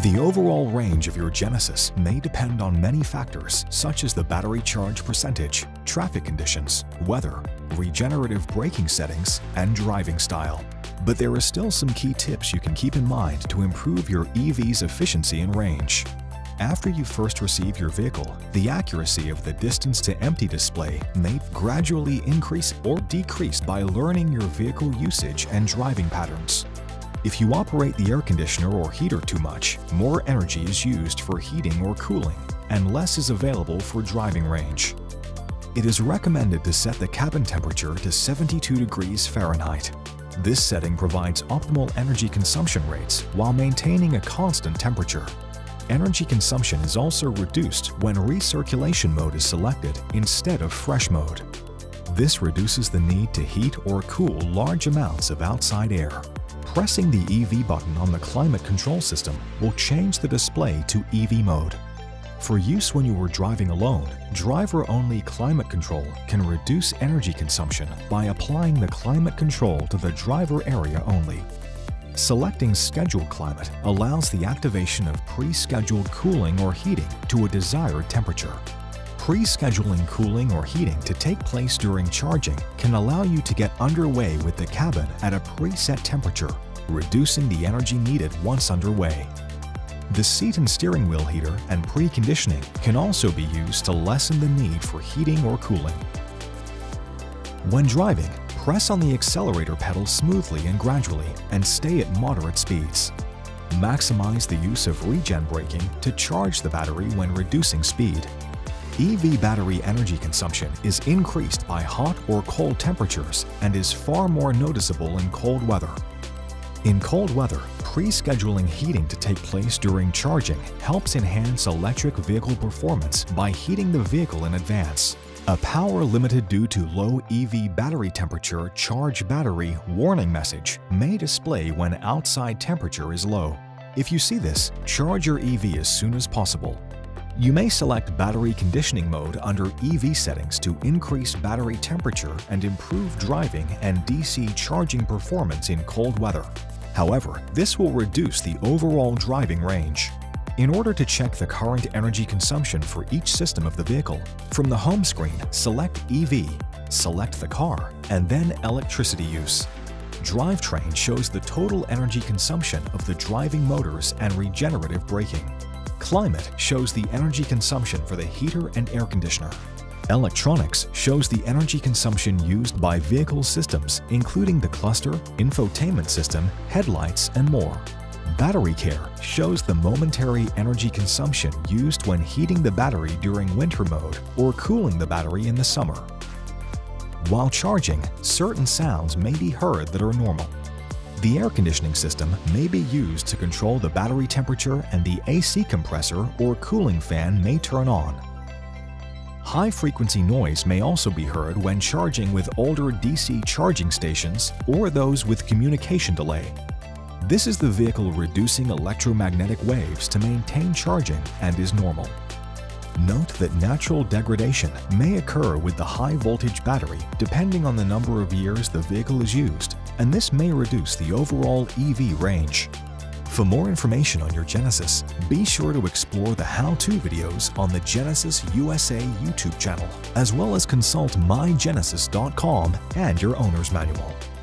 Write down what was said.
The overall range of your Genesis may depend on many factors such as the battery charge percentage, traffic conditions, weather, regenerative braking settings, and driving style. But there are still some key tips you can keep in mind to improve your EV's efficiency and range. After you first receive your vehicle, the accuracy of the distance to empty display may gradually increase or decrease by learning your vehicle usage and driving patterns. If you operate the air conditioner or heater too much, more energy is used for heating or cooling, and less is available for driving range. It is recommended to set the cabin temperature to 72 degrees Fahrenheit. This setting provides optimal energy consumption rates while maintaining a constant temperature. Energy consumption is also reduced when recirculation mode is selected instead of fresh mode. This reduces the need to heat or cool large amounts of outside air. Pressing the EV button on the climate control system will change the display to EV mode. For use when you are driving alone, driver-only climate control can reduce energy consumption by applying the climate control to the driver area only. Selecting Scheduled Climate allows the activation of pre-scheduled cooling or heating to a desired temperature. Pre-scheduling cooling or heating to take place during charging can allow you to get underway with the cabin at a preset temperature, reducing the energy needed once underway. The seat and steering wheel heater and preconditioning can also be used to lessen the need for heating or cooling. When driving, press on the accelerator pedal smoothly and gradually and stay at moderate speeds. Maximize the use of regen braking to charge the battery when reducing speed. EV battery energy consumption is increased by hot or cold temperatures and is far more noticeable in cold weather. In cold weather, pre-scheduling heating to take place during charging helps enhance electric vehicle performance by heating the vehicle in advance. A power limited due to low EV battery temperature charge battery warning message may display when outside temperature is low. If you see this, charge your EV as soon as possible. You may select battery conditioning mode under EV settings to increase battery temperature and improve driving and DC charging performance in cold weather. However, this will reduce the overall driving range. In order to check the current energy consumption for each system of the vehicle, from the home screen, select EV, select the car, and then electricity use. Drivetrain shows the total energy consumption of the driving motors and regenerative braking. Climate shows the energy consumption for the heater and air conditioner. Electronics shows the energy consumption used by vehicle systems, including the cluster, infotainment system, headlights, and more. Battery care shows the momentary energy consumption used when heating the battery during winter mode or cooling the battery in the summer. While charging, certain sounds may be heard that are normal. The air conditioning system may be used to control the battery temperature and the AC compressor or cooling fan may turn on. High-frequency noise may also be heard when charging with older DC charging stations or those with communication delay. This is the vehicle reducing electromagnetic waves to maintain charging and is normal. Note that natural degradation may occur with the high-voltage battery depending on the number of years the vehicle is used, and this may reduce the overall EV range. For more information on your Genesis, be sure to explore the how-to videos on the Genesis USA YouTube channel, as well as consult mygenesis.com and your owner's manual.